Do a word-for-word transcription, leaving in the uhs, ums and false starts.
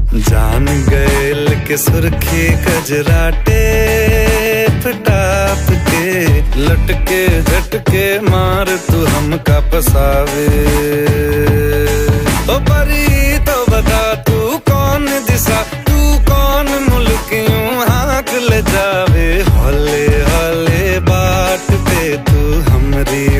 जान गए के सुर्खी कजराटे टाप के लटके झटके मार तू हमका पसावे। ओ परी तो बता तू कौन दिशा, तू कौन मुल्क यूं हाँक ले जावे। हौले हौले बाट पे तू हमरी